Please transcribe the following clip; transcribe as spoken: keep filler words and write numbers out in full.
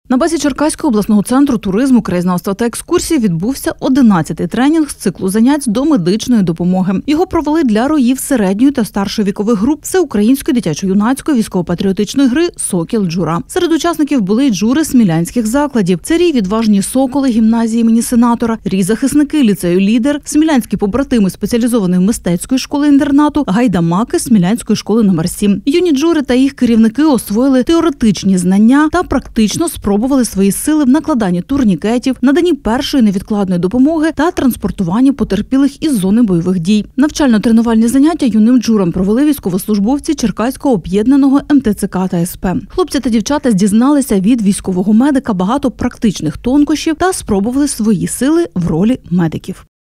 На базі Черкаського обласного центру туризму, краєзнавства та екскурсій відбувся одинадцятий тренінг з циклу занять до медичної допомоги. Його провели для роїв середньої та старшої вікових груп Всеукраїнської дитячо-юнацької військово-патріотичної гри «Сокіл Джура». Серед учасників були й джури смілянських закладів. Це рій «Відважні соколи» гімназії імені Сенатора, рій «Захисники» ліцею «Лідер», смілянські побратими спеціалізованої мистецької школи-інтернату, гайдамаки смілянської школи номер сім. Юні джури та їх керівники освоїли теоретичні знання та практично спробували Пробували свої сили в накладанні турнікетів, наданні першої невідкладної допомоги та транспортуванні потерпілих із зони бойових дій. Навчально-тренувальні заняття юним джурам провели військовослужбовці Черкаського об'єднаного ем те це ка та ес пе. Хлопці та дівчата дізналися від військового медика багато практичних тонкощів та спробували свої сили в ролі медиків.